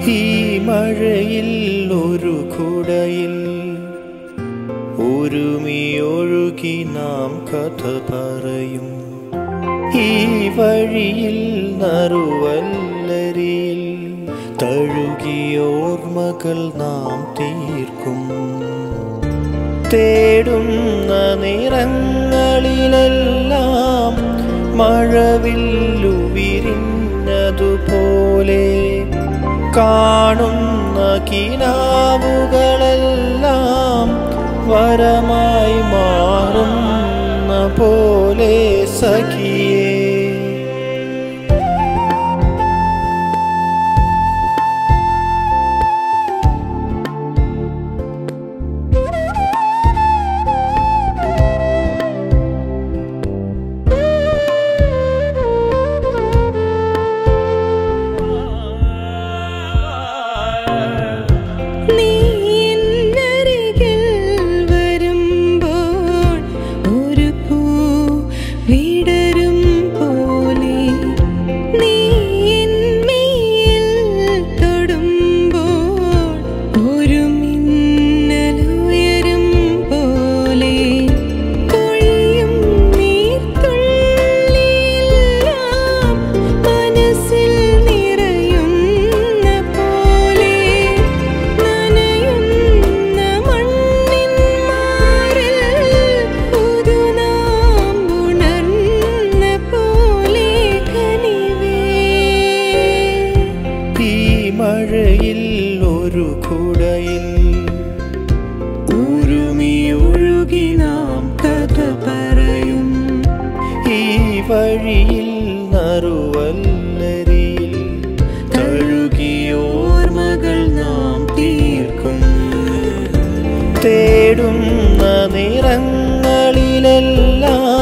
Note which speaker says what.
Speaker 1: ഈ മഴയിൽ ഒരു കുടയിൽ ഒരുമിയൊഴുകി നാം കഥ പറയും. ഈ വഴിയിൽ നറുവല്ലരിയിൽ തഴുകിയോർമ്മകൾ നാം തീർക്കും. തേടുന്ന നിറങ്ങളിലെല്ലാം മഴവില്ലു വിരിഞ്ഞതുപോലെ കാണുന്ന കിനാവുകളെല്ലാം വരമായി മാറുന്ന പോലെ സഖിയേ. മഴയിൽ ഒരു കുടയിൽ ഒരുമിയൊഴുകി നാം കഥ പറയും. ഈ വഴിയിൽ നറുവല്ലരിയിൽ തഴുകിയോർമ്മകൾ നാം തീർക്കും. തേടുന്ന നിറങ്ങളിലെല്ലാം